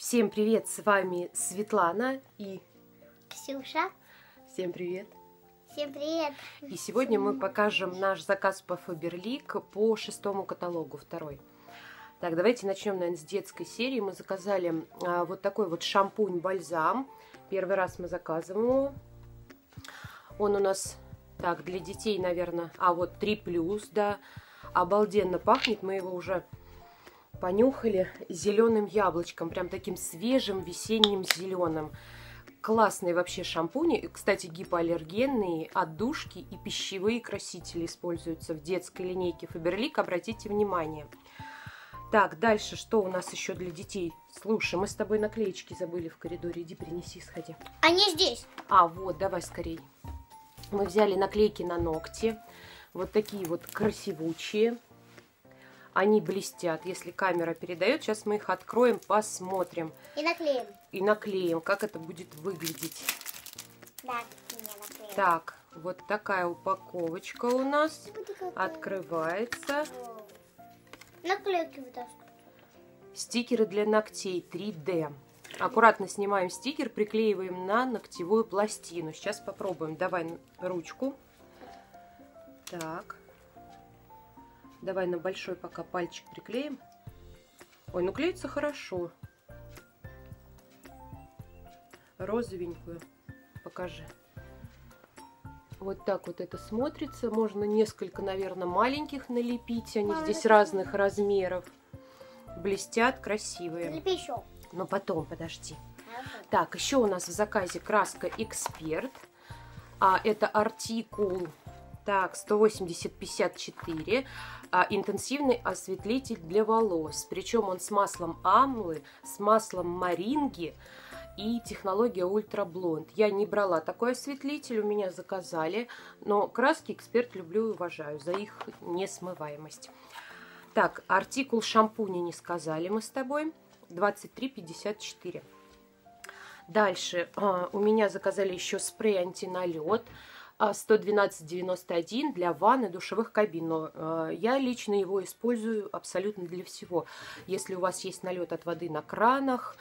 Всем привет, с вами Светлана и Ксюша. Всем привет. Всем привет. И сегодня мы покажем наш заказ по Faberlic по 6-му каталогу, второй. Так, давайте начнем, наверное, с детской серии. Мы заказали вот такой вот шампунь-бальзам. Первый раз мы заказываем его. Он у нас, так, для детей, наверное, вот 3+, да. Обалденно пахнет, мы его уже понюхали зеленым яблочком, прям таким свежим весенним зеленым. Классные вообще шампуни, кстати, гипоаллергенные, отдушки и пищевые красители используются в детской линейке Faberlic, обратите внимание. Так, дальше, что у нас еще для детей? Слушай, мы с тобой наклеечки забыли в коридоре, иди принеси, сходи. Они здесь. Вот, давай скорей. Мы взяли наклейки на ногти, вот такие вот красивучие. Они блестят, если камера передает. Сейчас мы их откроем, посмотрим. И наклеим. И наклеим, как это будет выглядеть. Да, меня наклеим. Так, вот такая упаковочка у нас. Открывается. Наклейки вытаскивают. Стикеры для ногтей 3D. Аккуратно снимаем стикер, приклеиваем на ногтевую пластину. Сейчас попробуем. Давай ручку. Так. Давай на большой пока пальчик приклеим. Ой, ну клеится хорошо. Розовенькую. Покажи. Вот так вот это смотрится. Можно несколько, наверное, маленьких налепить. Они здесь разных размеров. Блестят, красивые. Налепи еще. Но потом, подожди. Так, еще у нас в заказе краска Эксперт. Это артикул, так, 180-54. Интенсивный осветлитель для волос. Причем он с маслом амлы, с маслом моринги и технология Ультра Блонд. Я не брала такой осветлитель, у меня заказали. Но краски Эксперт люблю и уважаю за их несмываемость. Так, артикул шампуня не сказали мы с тобой. 23,54. Дальше у меня заказали еще спрей антиналет 112,91 для ванны, душевых кабин. Но я лично его использую абсолютно для всего. Если у вас есть налет от воды на кранах,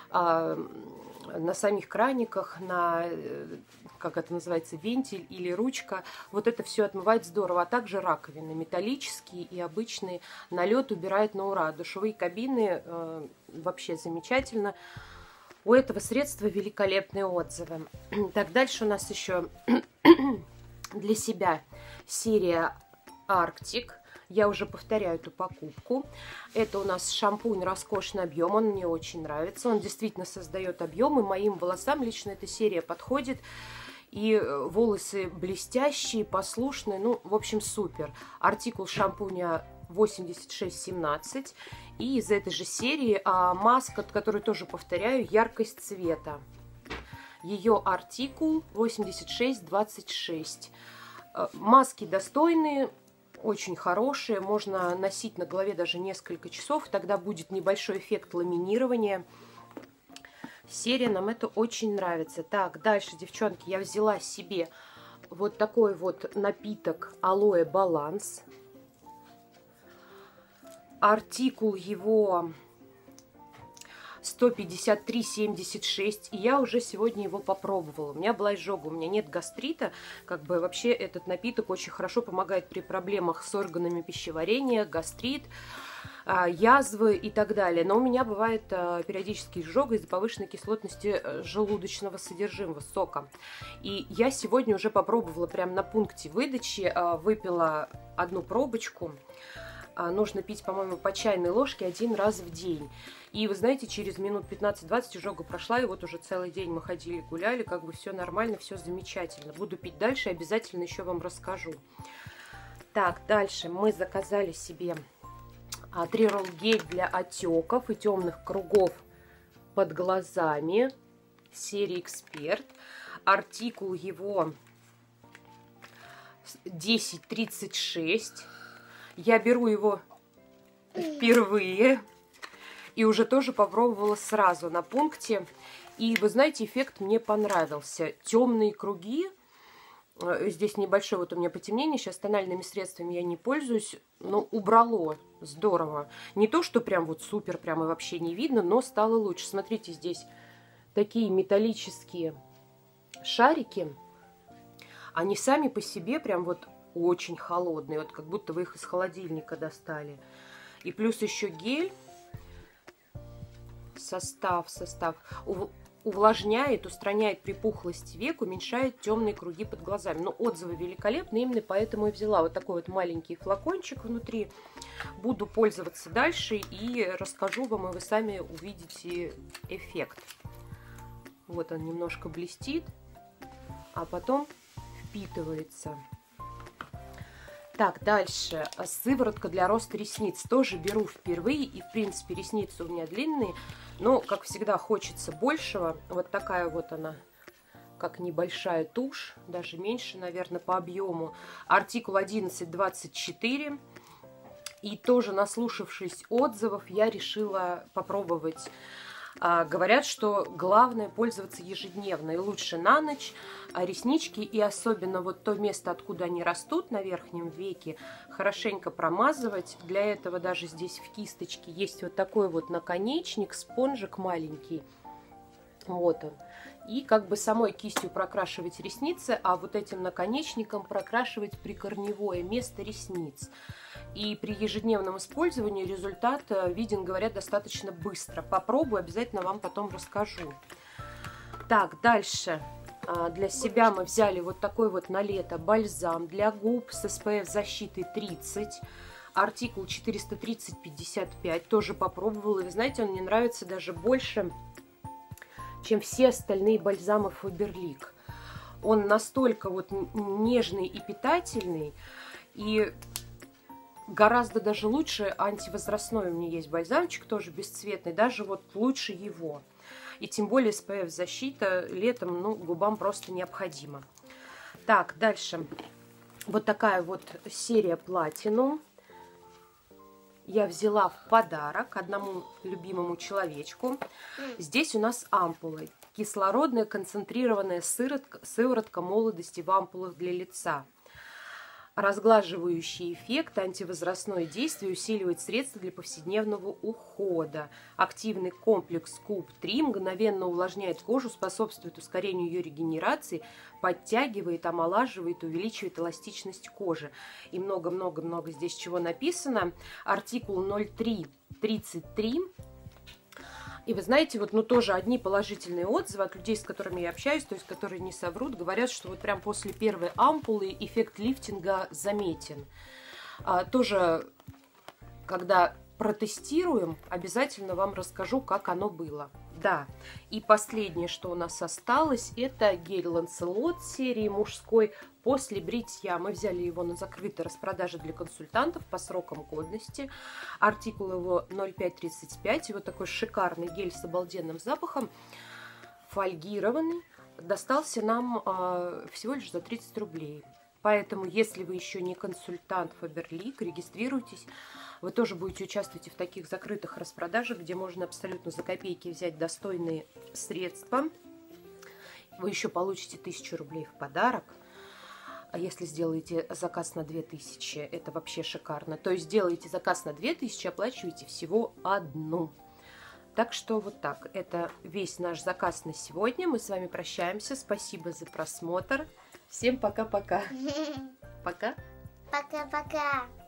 на самих краниках, на, как это называется, вентиль или ручка, вот это все отмывает здорово. А также раковины металлические и обычные. Налет убирает на ура. Душевые кабины вообще замечательно. У этого средства великолепные отзывы. Так, дальше у нас еще для себя серия Arctic. Я уже повторяю эту покупку. Это у нас шампунь роскошный объем. Он мне очень нравится. Он действительно создает объем. И моим волосам лично эта серия подходит. И волосы блестящие, послушные. Ну, в общем, супер. Артикул шампуня 8617. И из этой же серии маска, которую тоже повторяю, яркость цвета. Ее артикул 8626. Маски достойные, очень хорошие. Можно носить на голове даже несколько часов. Тогда будет небольшой эффект ламинирования. Серия нам это очень нравится. Так, дальше, девчонки, я взяла себе вот такой вот напиток Алоэ Баланс. Артикул его 153,76. И я уже сегодня его попробовала. У меня была изжога, у меня нет гастрита. Как бы вообще этот напиток очень хорошо помогает при проблемах с органами пищеварения, гастрит, язвы и так далее. Но у меня бывает периодически изжога из-за повышенной кислотности желудочного содержимого сока. И я сегодня уже попробовала прямо на пункте выдачи, выпила одну пробочку. Нужно пить, по-моему, по чайной ложке 1 раз в день. И вы знаете, через минут 15-20 изжога прошла, и вот уже целый день мы ходили, гуляли, как бы все нормально, все замечательно. Буду пить дальше, обязательно еще вам расскажу. Так, дальше мы заказали себе трирол гель для отеков и темных кругов под глазами серии Эксперт. Артикул его 1036. Я беру его впервые и уже тоже попробовала сразу на пункте. И вы знаете, эффект мне понравился. Темные круги Здесь небольшое вот у меня потемнение. Сейчас тональными средствами я не пользуюсь, но убрало здорово. Не то, что прям вот супер, прямо вообще не видно, но стало лучше. Смотрите, здесь такие металлические шарики. Они сами по себе прям вот очень холодные. Вот как будто вы их из холодильника достали. И плюс еще гель. Состав. Увлажняет, устраняет припухлость век, уменьшает темные круги под глазами. Но отзывы великолепные, именно поэтому и взяла вот такой вот маленький флакончик внутри. Буду пользоваться дальше и расскажу вам, и вы сами увидите эффект. Вот он немножко блестит, а потом впитывается. Так, дальше. Сыворотка для роста ресниц. Тоже беру впервые. И, в принципе, ресницы у меня длинные. Но, как всегда, хочется большего. Вот такая вот она, как небольшая тушь. Даже меньше, наверное, по объему. Артикул 1124. И тоже, наслушавшись отзывов, я решила попробовать. Говорят, что главное пользоваться ежедневно и лучше на ночь. А реснички и особенно вот то место, откуда они растут, на верхнем веке, хорошенько промазывать. Для этого даже здесь в кисточке есть вот такой вот наконечник, спонжик маленький. Вот он. И как бы самой кистью прокрашивать ресницы, а вот этим наконечником прокрашивать прикорневое место ресниц. И при ежедневном использовании результат виден, говорят, достаточно быстро. Попробую, обязательно вам потом расскажу. Так, дальше. Для себя мы взяли вот такой вот на лето бальзам для губ с SPF защиты 30. Артикул 430-55. Тоже попробовала. И вы знаете, он мне нравится даже больше, чем все остальные бальзамы Faberlic. Он настолько вот нежный и питательный. И гораздо даже лучше антивозрастной у меня есть бальзамчик, тоже бесцветный. Даже вот лучше его. И тем более SPF защита летом, ну, губам просто необходима. Так, дальше. Вот такая вот серия Platinum. Я взяла в подарок одному любимому человечку. Здесь у нас ампулы. Кислородная концентрированная сыворотка молодости в ампулах для лица. Разглаживающий эффект, антивозрастное действие, усиливает средства для повседневного ухода. Активный комплекс Куб-3 мгновенно увлажняет кожу, способствует ускорению ее регенерации, подтягивает, омолаживает, увеличивает эластичность кожи. И много-много-много здесь чего написано. Артикул 0333. И вы знаете, вот, ну, тоже одни положительные отзывы от людей, с которыми я общаюсь, то есть, которые не соврут, говорят, что вот прям после первой ампулы эффект лифтинга заметен. Тоже, когда протестируем, обязательно вам расскажу, как оно было. Да, и последнее, что у нас осталось, это гель Lancelot серии мужской после бритья. Мы взяли его на закрытой распродаже для консультантов по срокам годности. Артикул его 0535. И вот такой шикарный гель с обалденным запахом, фольгированный, достался нам всего лишь за 30 рублей. Поэтому, если вы еще не консультант Faberlic, регистрируйтесь. Вы тоже будете участвовать в таких закрытых распродажах, где можно абсолютно за копейки взять достойные средства. Вы еще получите 1000 рублей в подарок. А если сделаете заказ на 2000, это вообще шикарно. То есть делаете заказ на 2000, оплачиваете всего одну. Так что вот так. Это весь наш заказ на сегодня. Мы с вами прощаемся. Спасибо за просмотр. Всем пока-пока. Пока. Пока-пока.